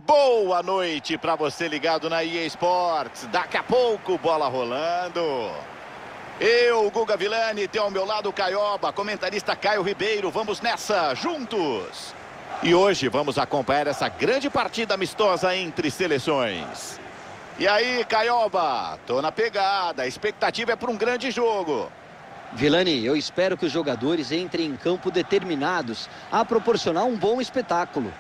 Boa noite para você ligado na EA Sports. Daqui a pouco, bola rolando. Eu, Guga Villani, tenho ao meu lado o Caioba, comentarista Caio Ribeiro. Vamos nessa, juntos. E hoje vamos acompanhar essa grande partida amistosa entre seleções. E aí, Caioba? Tô na pegada. A expectativa é para um grande jogo. Villani, eu espero que os jogadores entrem em campo determinados a proporcionar um bom espetáculo.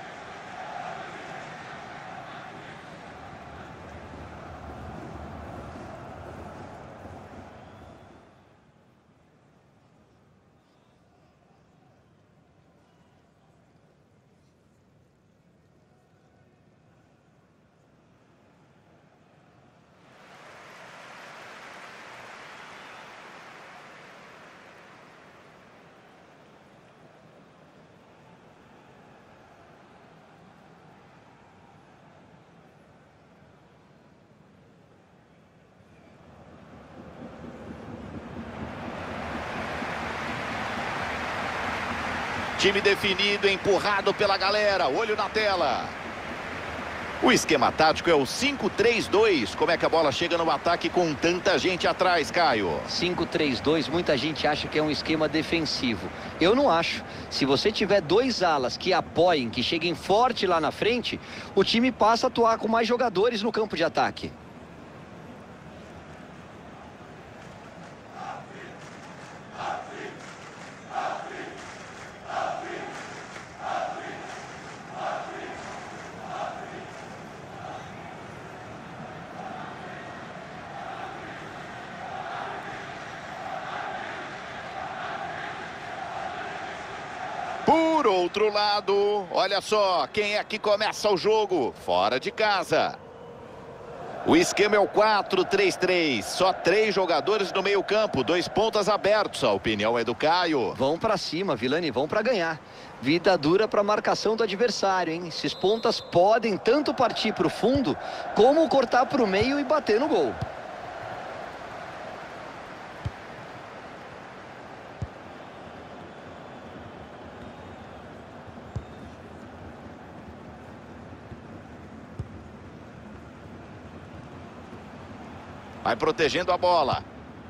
Time definido, empurrado pela galera. Olho na tela. O esquema tático é o 5-3-2. Como é que a bola chega no ataque com tanta gente atrás, Caio? 5-3-2, muita gente acha que é um esquema defensivo. Eu não acho. Se você tiver dois alas que apoiem, que cheguem forte lá na frente, o time passa a atuar com mais jogadores no campo de ataque. Por outro lado, olha só, quem é que começa o jogo? Fora de casa. O esquema é o 4-3-3. Só 3 jogadores no meio campo, 2 pontas abertos. A opinião é do Caio. Vão pra cima, Villani, vão pra ganhar. Vida dura pra marcação do adversário, hein? Esses pontas podem tanto partir pro fundo, como cortar pro meio e bater no gol. Vai protegendo a bola.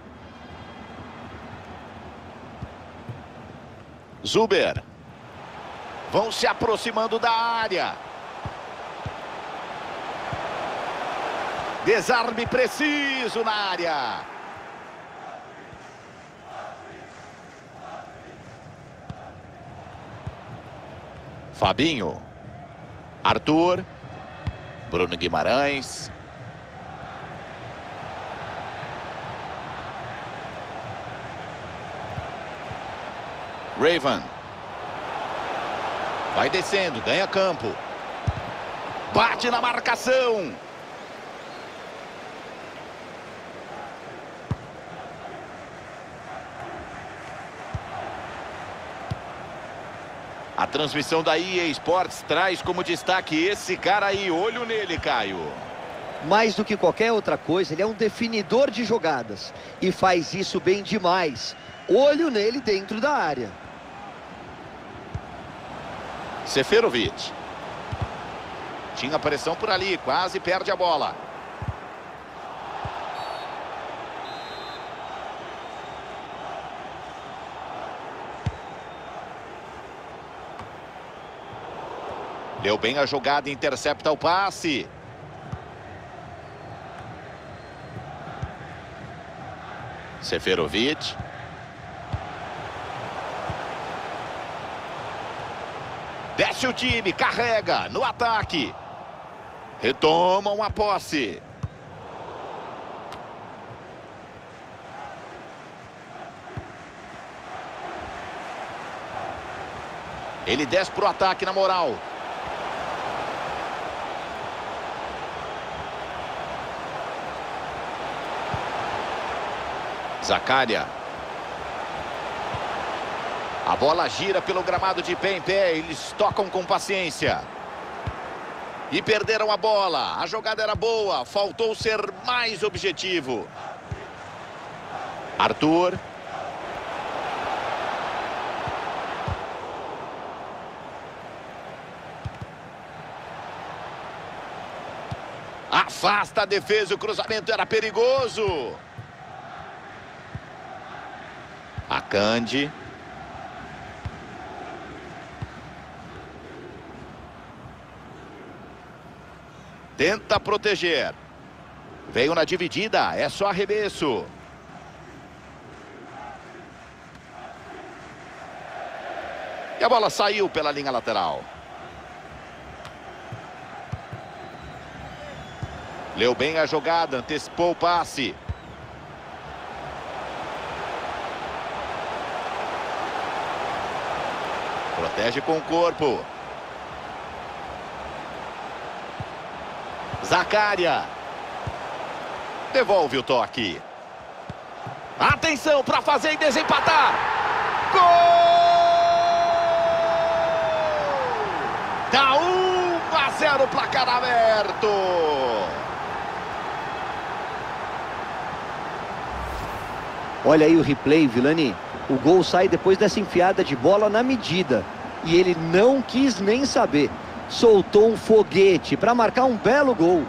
Zuber. Vão se aproximando da área. Desarme preciso na área. Fabinho. Arthur. Bruno Guimarães. Raven. Vai descendo, ganha campo. Bate na marcação. A transmissão da EA Sports traz como destaque esse cara aí. Olho nele, Caio. Mais do que qualquer outra coisa, ele é um definidor de jogadas. E faz isso bem demais. Olho nele dentro da área. Seferovic. Tinha pressão por ali, quase perde a bola. Deu bem a jogada, intercepta o passe. Seferovic. Desce o time, carrega no ataque. Retomam a posse. Ele desce pro ataque na moral. Zaccaria. A bola gira pelo gramado de pé em pé. Eles tocam com paciência. E perderam a bola. A jogada era boa. Faltou ser mais objetivo. Arthur. Afasta a defesa, o cruzamento era perigoso. Akanji. Tenta proteger. Veio na dividida, é só arremesso. E a bola saiu pela linha lateral. Leu bem a jogada, antecipou o passe. Protege com o corpo. Zaccaria. Devolve o toque. Atenção para fazer e desempatar. Gol! Tá 1-0, placar aberto. Olha aí o replay, Vilani. O gol sai depois dessa enfiada de bola na medida. E ele não quis nem saber. Soltou um foguete para marcar um belo gol.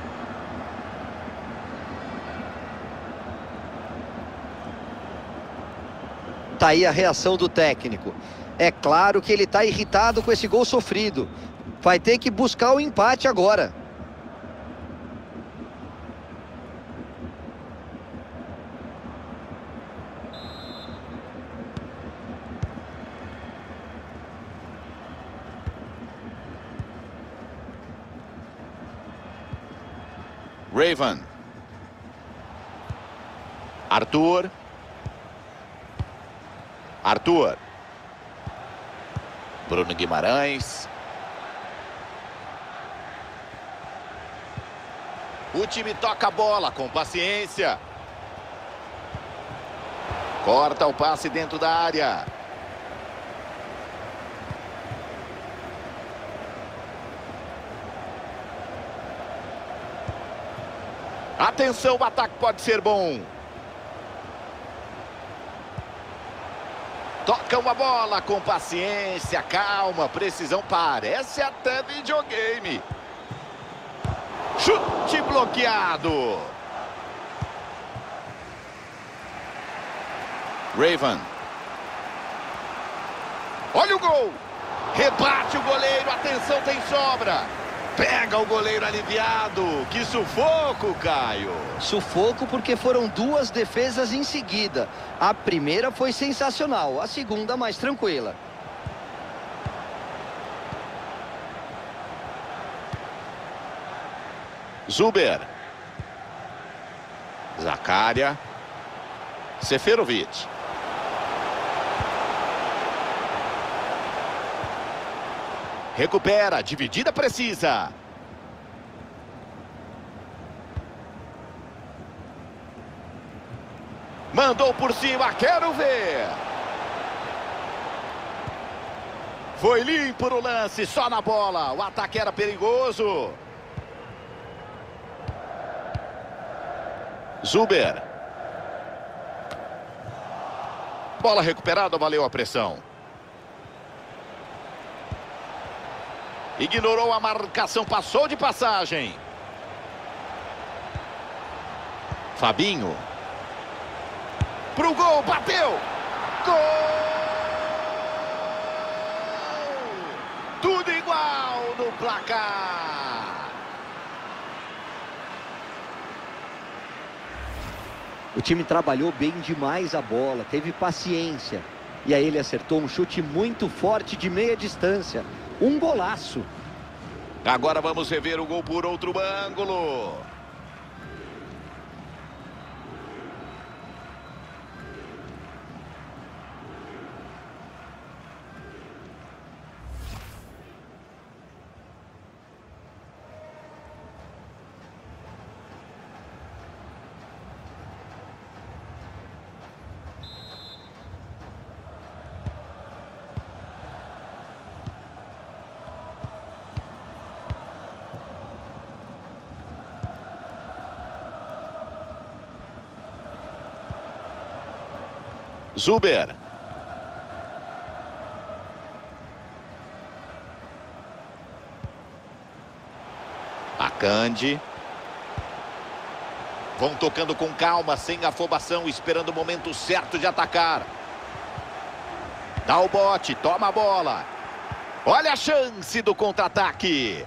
Tá aí a reação do técnico. É claro que ele tá irritado com esse gol sofrido. Vai ter que buscar o empate agora. Raven. Arthur. Bruno Guimarães. O time toca a bola com paciência. Corta o passe dentro da área. Atenção, o ataque pode ser bom. Tocam a bola com paciência, calma, precisão, parece até videogame. Chute bloqueado. Raven. Olha o gol. Rebate o goleiro, atenção, tem sobra. Pega o goleiro aliviado. Que sufoco, Caio. Sufoco porque foram duas defesas em seguida. A primeira foi sensacional, a segunda mais tranquila. Zuber. Zaccaria. Seferovic. Recupera, dividida precisa. Mandou por cima, quero ver. Foi limpo o lance, só na bola. O ataque era perigoso. Zuber. Bola recuperada, valeu a pressão. Ignorou a marcação, passou de passagem. Fabinho. Pro gol, bateu. Gol! Tudo igual no placar. O time trabalhou bem demais a bola, teve paciência. E aí ele acertou um chute muito forte de meia distância. Um golaço. Agora vamos rever o gol por outro ângulo. Zuber. Akanji. Vão tocando com calma, sem afobação, esperando o momento certo de atacar. Dá o bote, toma a bola. Olha a chance do contra-ataque.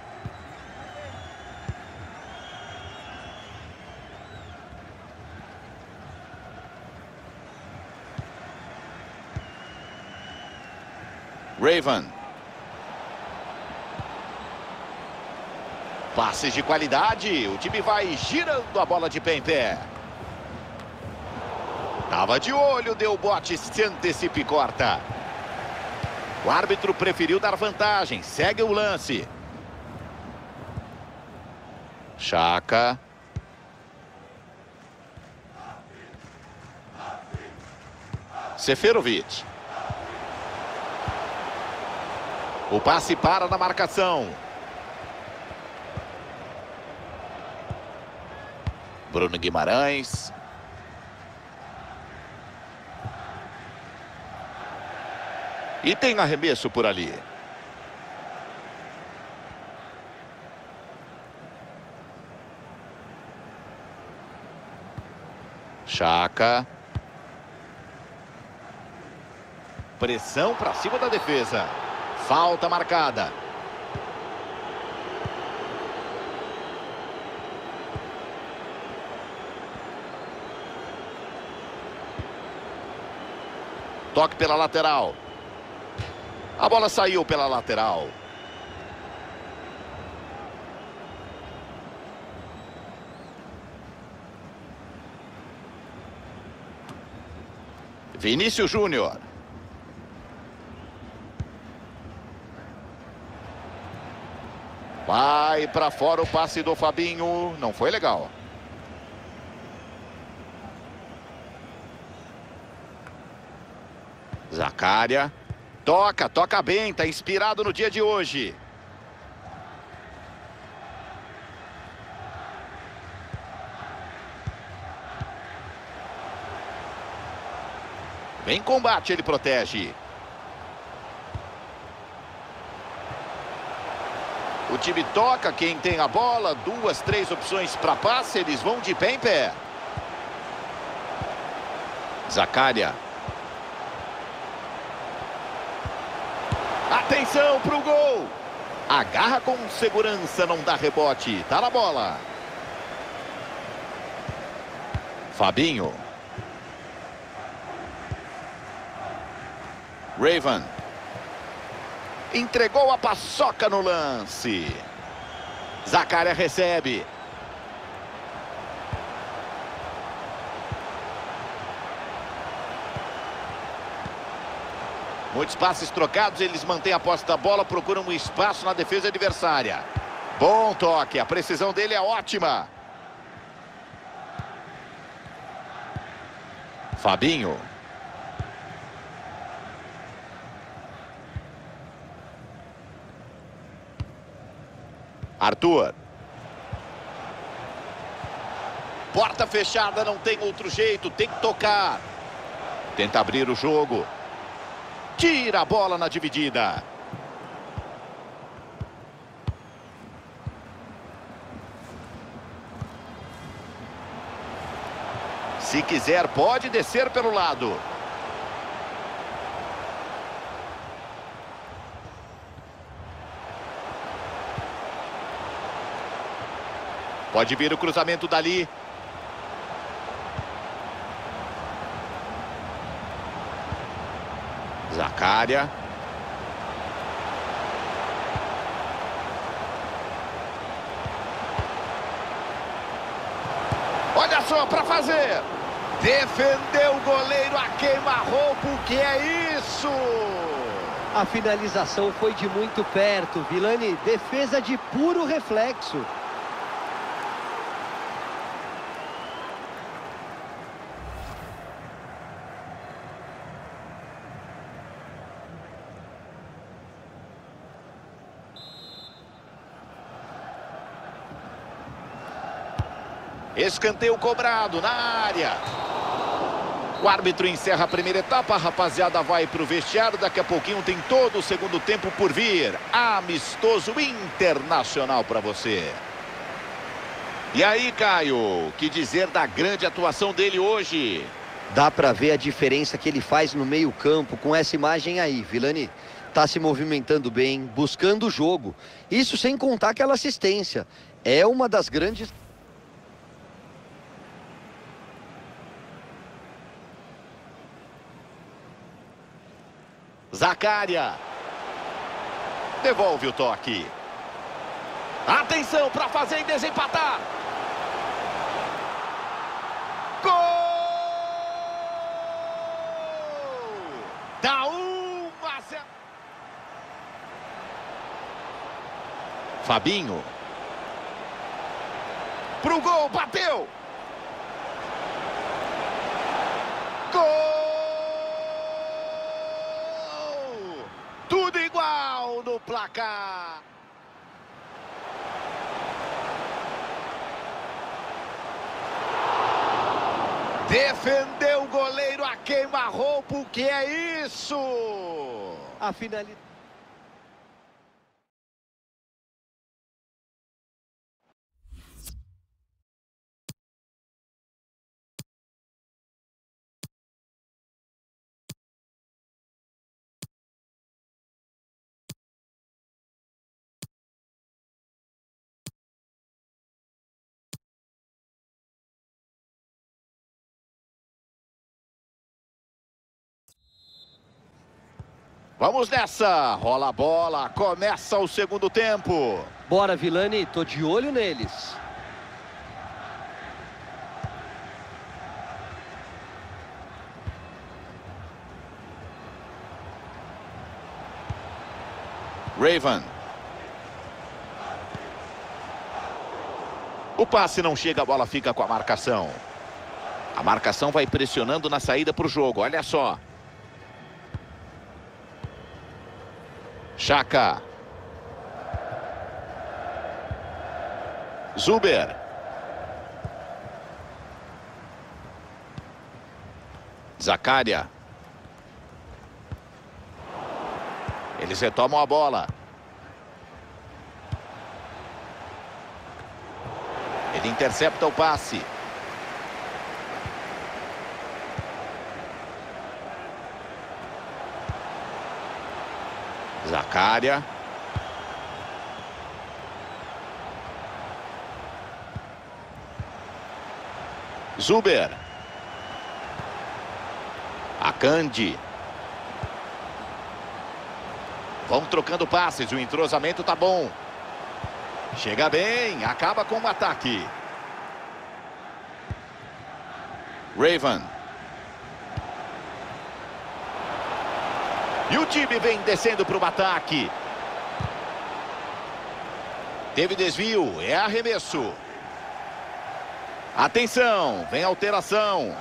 Raven. Passes de qualidade. O time vai girando a bola de pé em pé. Tava de olho, deu o bote, se antecipa e corta. O árbitro preferiu dar vantagem. Segue o lance. Chaka. Seferovic. O passe para na marcação. Bruno Guimarães. E tem arremesso por ali. Chaka. Pressão para cima da defesa. Falta marcada. Toque pela lateral. A bola saiu pela lateral. Vinícius Júnior. Vai para fora o passe do Fabinho. Não foi legal. Zaccaria. Toca bem. Tá inspirado no dia de hoje. Vem combate, ele protege. O time toca, quem tem a bola, 2, 3 opções para passe, eles vão de pé em pé. Zaccaria. Atenção para o gol. Agarra com segurança, não dá rebote. Tá na bola. Fabinho. Raven. Entregou a paçoca no lance. Zaccaria recebe. Muitos passes trocados, eles mantêm a posse da bola, procuram um espaço na defesa adversária. Bom toque, a precisão dele é ótima. Fabinho. Arthur. Porta fechada, não tem outro jeito, tem que tocar. Tenta abrir o jogo. Tira a bola na dividida. Se quiser, pode descer pelo lado. Pode vir o cruzamento dali. Zaccaria. Olha só para fazer. Defendeu o goleiro a queima-roupa. O que é isso? A finalização foi de muito perto. Vilani, defesa de puro reflexo. Escanteio cobrado na área. O árbitro encerra a primeira etapa. A rapaziada vai para o vestiário. Daqui a pouquinho tem todo o segundo tempo por vir. Amistoso Internacional para você. E aí, Caio, o que dizer da grande atuação dele hoje? Dá pra ver a diferença que ele faz no meio-campo com essa imagem aí, Vilani. Tá se movimentando bem, buscando o jogo. Isso sem contar aquela assistência. É uma das grandes... Zaccaria. Devolve o toque. Atenção para fazer e desempatar. Gol! Dá 1-0. Fabinho. Pro gol, bateu. Gol! Tudo igual no placar. Defendeu o goleiro a queima-roupa. O que é isso? A finalidade... Vamos nessa, rola a bola, começa o segundo tempo. Bora, Vilani, tô de olho neles. Raven. O passe não chega, a bola fica com a marcação. A marcação vai pressionando na saída para o jogo, olha só. Xhaka. Zuber. Zaccaria. Eles retomam a bola. Ele intercepta o passe. Zaccaria. Zuber. Akanji. Vão trocando passes, o entrosamento tá bom. Chega bem, acaba com o ataque. Raven. E o time vem descendo para o ataque. Teve desvio, é arremesso. Atenção, vem alteração.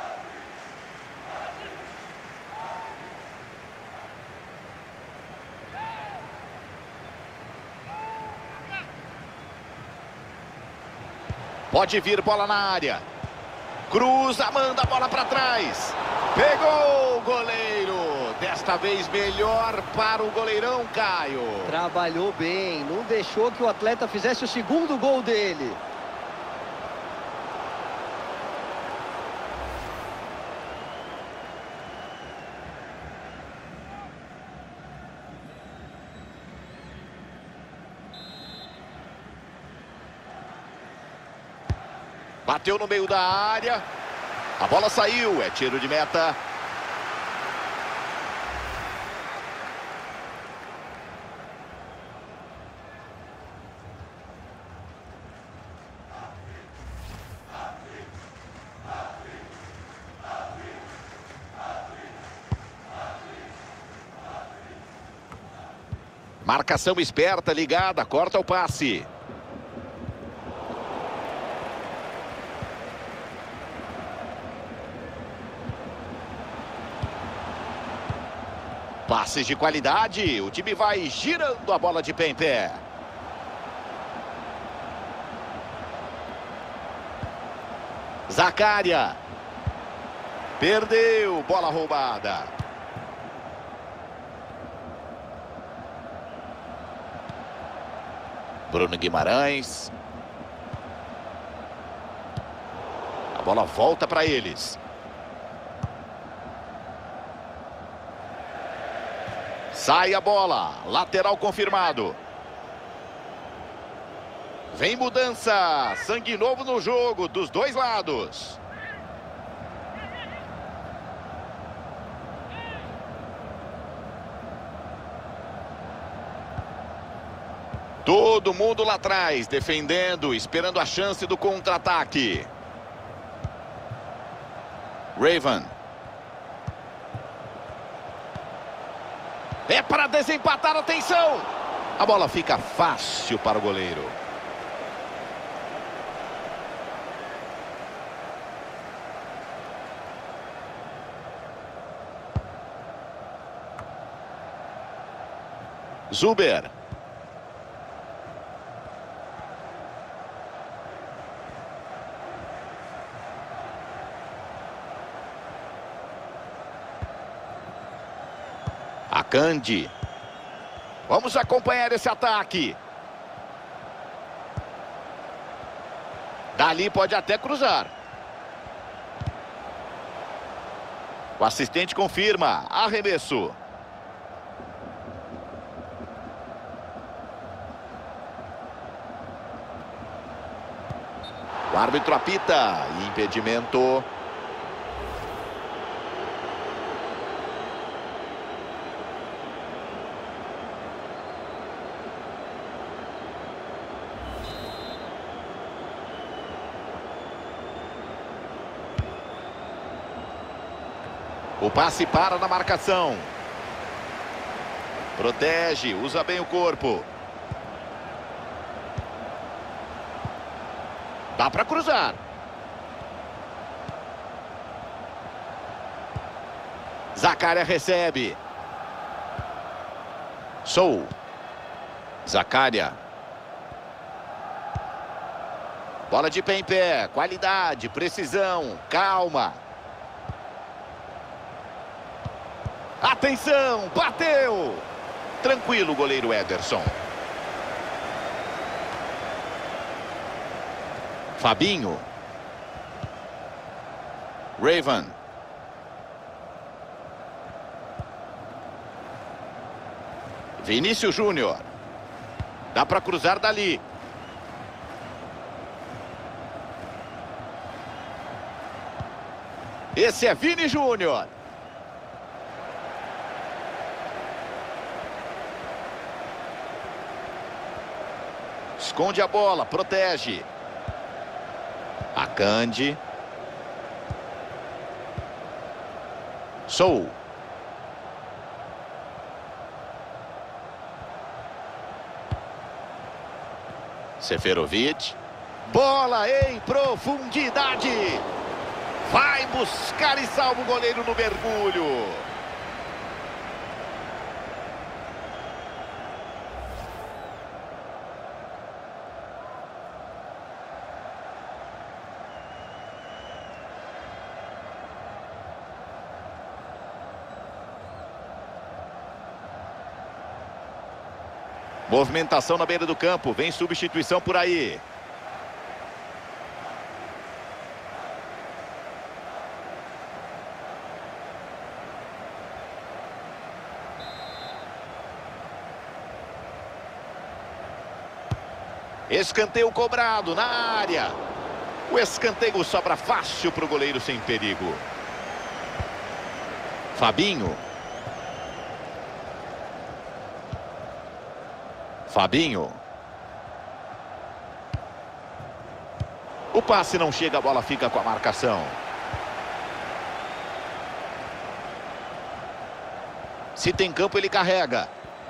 Pode vir bola na área. Cruza, manda a bola para trás. Pegou o goleiro. Desta vez melhor para o goleirão, Caio. Trabalhou bem, não deixou que o atleta fizesse o segundo gol dele. Bateu no meio da área. A bola saiu, é tiro de meta. Marcação esperta, ligada, corta o passe. Passes de qualidade, o time vai girando a bola de pé em pé. Zaccaria. Perdeu, bola roubada. Bruno Guimarães. bola volta para eles. Sai a bola. Lateral confirmado. Vem mudança. Sangue novo no jogo dos dois lados. Todo mundo lá atrás, defendendo, esperando a chance do contra-ataque. Raven. É para desempatar, atenção! A bola fica fácil para o goleiro. Zuber. Akanji. Vamos acompanhar esse ataque. Dali pode até cruzar. O assistente confirma. Arremesso. O árbitro apita. Impedimento. O passe para na marcação. Protege, usa bem o corpo. Dá para cruzar. Zaccaria recebe. Sou. Zaccaria. Bola de pé em pé. Qualidade, precisão, calma. Atenção, bateu. Tranquilo, goleiro Ederson. Fabinho. Raven. Vinícius Júnior. Dá para cruzar dali. Esse é Vini Júnior. Esconde a bola, protege. Akanji. Sou. Seferovic. Bola em profundidade. Vai buscar e salva o goleiro no mergulho. Movimentação na beira do campo. Vem substituição por aí. Escanteio cobrado na área. O escanteio sobra fácil para o goleiro sem perigo. Fabinho. Fabinho. O passe não chega, a bola fica com a marcação. Se tem campo, ele carrega.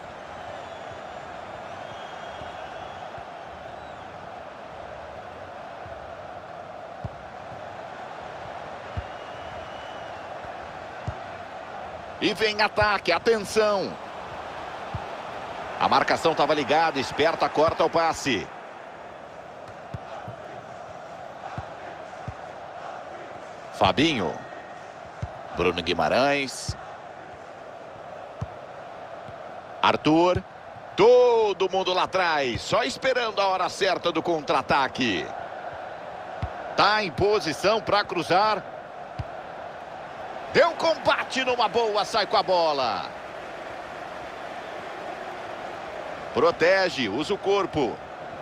E vem ataque, atenção. A marcação estava ligada, esperta, corta o passe. Fabinho. Bruno Guimarães. Arthur. Todo mundo lá atrás, só esperando a hora certa do contra-ataque. Tá em posição para cruzar. Deu combate numa boa, sai com a bola. Protege, usa o corpo.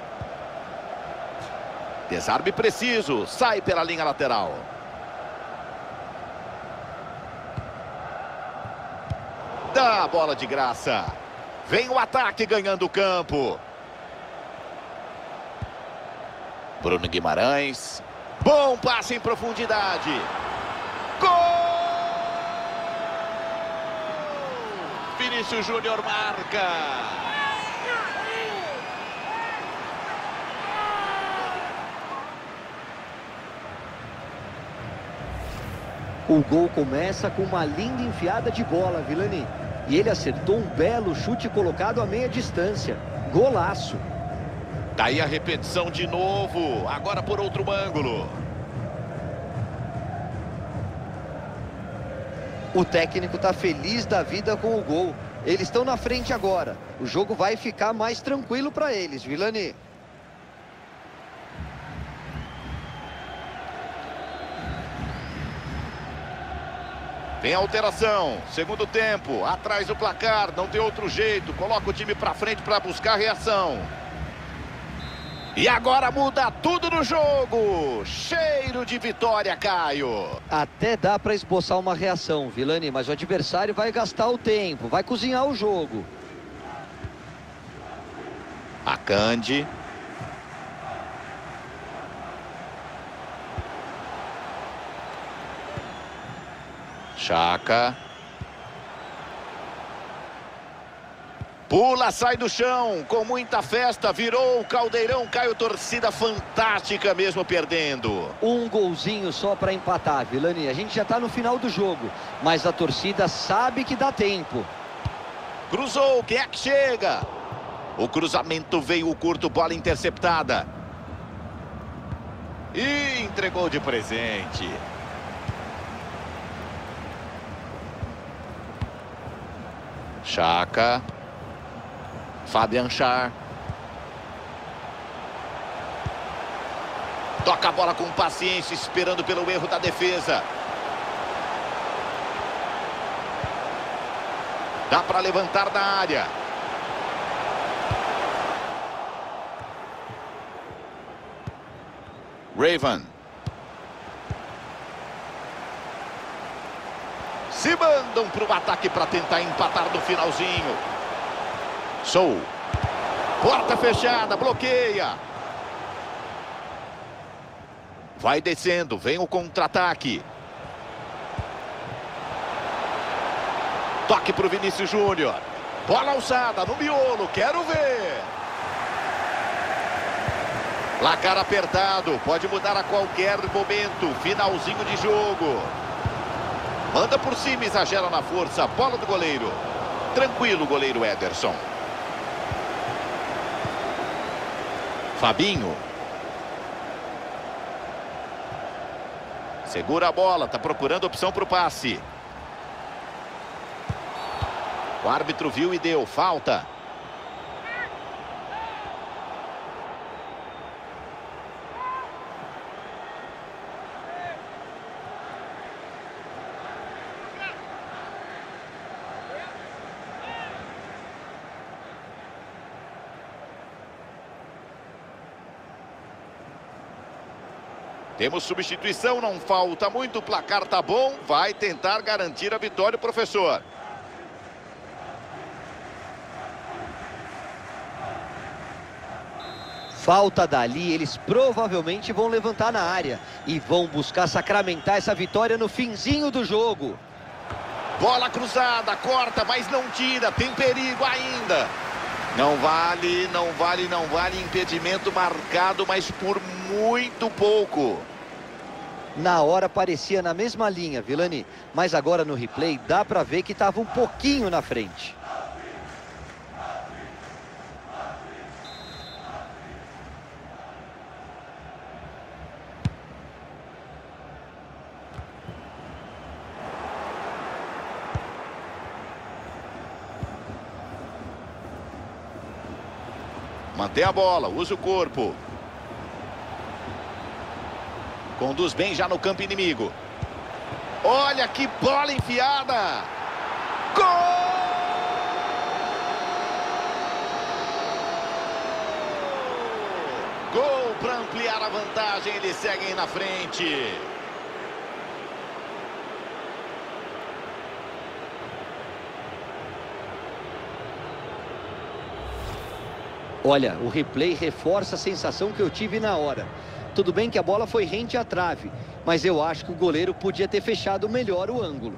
Desarme preciso, sai pela linha lateral. Dá a bola de graça. Vem o ataque ganhando o campo. Bruno Guimarães. Bom passe em profundidade. Gol! Vinícius Júnior marca. O gol começa com uma linda enfiada de bola, Vilani. E ele acertou um belo chute colocado a meia distância. Golaço. Daí a repetição de novo, agora por outro ângulo. O técnico está feliz da vida com o gol. Eles estão na frente agora. O jogo vai ficar mais tranquilo para eles, Vilani. Tem alteração, segundo tempo, atrás do placar, não tem outro jeito, coloca o time pra frente para buscar reação. E agora muda tudo no jogo, cheiro de vitória, Caio. Até dá para esboçar uma reação, Vilani, mas o adversário vai gastar o tempo, vai cozinhar o jogo. Akanji. Chaka. Pula, sai do chão, com muita festa, virou o caldeirão, Caio, torcida fantástica mesmo perdendo. Um golzinho só para empatar, Vilani, a gente já está no final do jogo, mas a torcida sabe que dá tempo. Cruzou, quem é que chega? O cruzamento veio curto, bola interceptada. E entregou de presente. Chaka. Fabian Schär. Toca a bola com paciência, esperando pelo erro da defesa. Dá para levantar na área. Raven. Se mandam para o ataque para tentar empatar no finalzinho. Sou. Porta fechada, bloqueia. Vai descendo, vem o contra-ataque. Toque para o Vinícius Júnior. Bola alçada no miolo, quero ver. Placar apertado, pode mudar a qualquer momento. Finalzinho de jogo. Manda por cima, exagera na força. Bola do goleiro. Tranquilo, goleiro Ederson. Fabinho. Segura a bola, tá procurando opção para o passe. O árbitro viu e deu falta. Temos substituição, não falta muito, o placar tá bom, vai tentar garantir a vitória, professor. Falta dali, eles provavelmente vão levantar na área e vão buscar sacramentar essa vitória no finzinho do jogo. Bola cruzada, corta, mas não tira, tem perigo ainda. Não vale, não vale, não vale, impedimento marcado, mas por muito pouco. Na hora parecia na mesma linha, Vilani, mas agora no replay dá pra ver que estava um pouquinho na frente. Mantém a bola, usa o corpo. Conduz bem já no campo inimigo. Olha que bola enfiada. Gol! Gol para ampliar a vantagem. Eles seguem na frente. Olha, o replay reforça a sensação que eu tive na hora. Tudo bem que a bola foi rente à trave, mas eu acho que o goleiro podia ter fechado melhor o ângulo.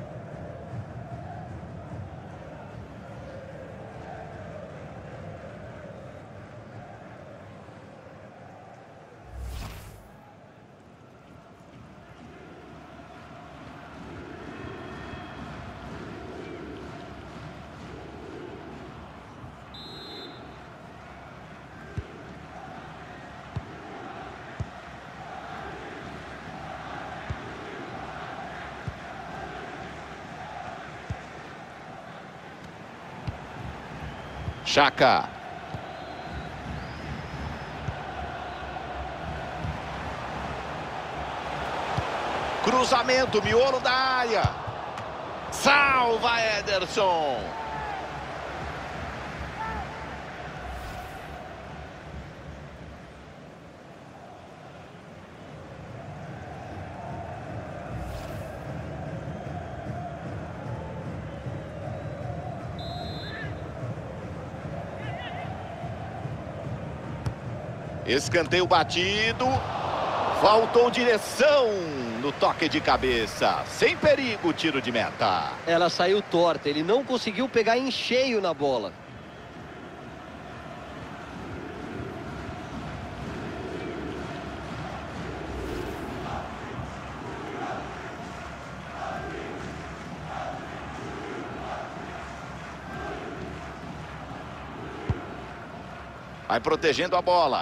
Xhaka. Cruzamento, miolo da área. Salva Ederson. Escanteio batido. Faltou direção no toque de cabeça. Sem perigo, tiro de meta. Ela saiu torta, ele não conseguiu pegar em cheio na bola. Vai protegendo a bola.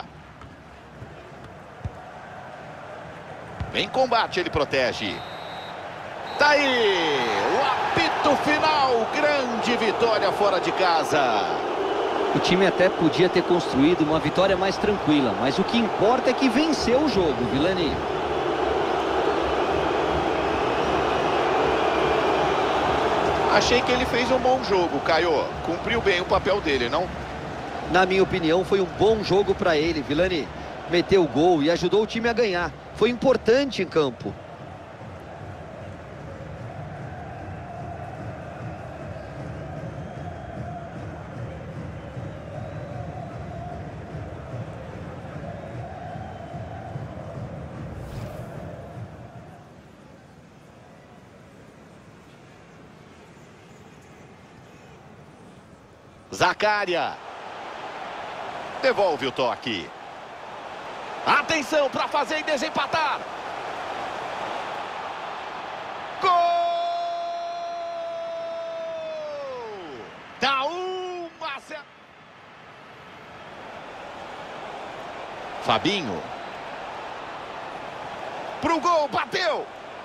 Em combate ele protege. Tá aí, o apito final, grande vitória fora de casa. O time até podia ter construído uma vitória mais tranquila, mas o que importa é que venceu o jogo, Vilani. Achei que ele fez um bom jogo, Caio. Cumpriu bem o papel dele, não? Na minha opinião, foi um bom jogo para ele, Vilani. Meteu o gol e ajudou o time a ganhar. Foi importante em campo. Zaccaria. Devolve o toque. Atenção para fazer e desempatar. Gol! Dá uma... Fabinho. Pro gol, bateu.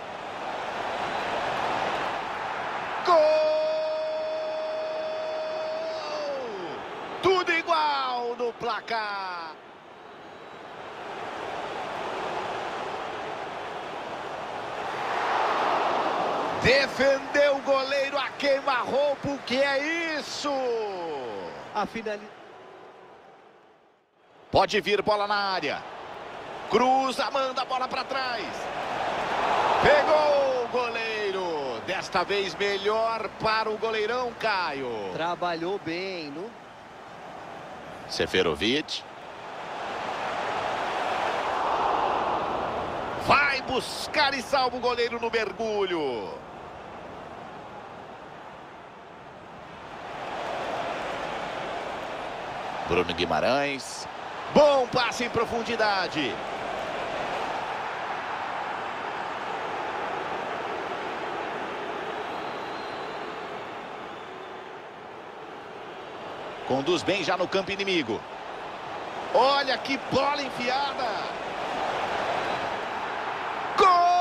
Gol! Tudo igual no placar. Defendeu o goleiro a queima-roupa. O que é isso? A finalização. Pode vir bola na área. Cruza, manda a bola para trás. Pegou o goleiro. Desta vez melhor para o goleirão, Caio. Trabalhou bem, não? Seferovic. Vai buscar e salva o goleiro no mergulho. Bruno Guimarães. Bom passe em profundidade. Conduz bem já no campo inimigo. Olha que bola enfiada. Gol!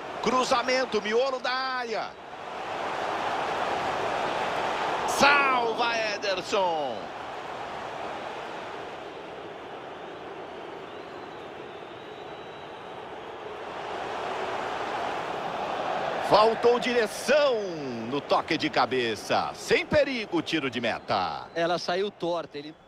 Cruzamento, miolo da área. Salva! vai Ederson. Faltou direção no toque de cabeça. Sem perigo, tiro de meta. Ela saiu torta, ele...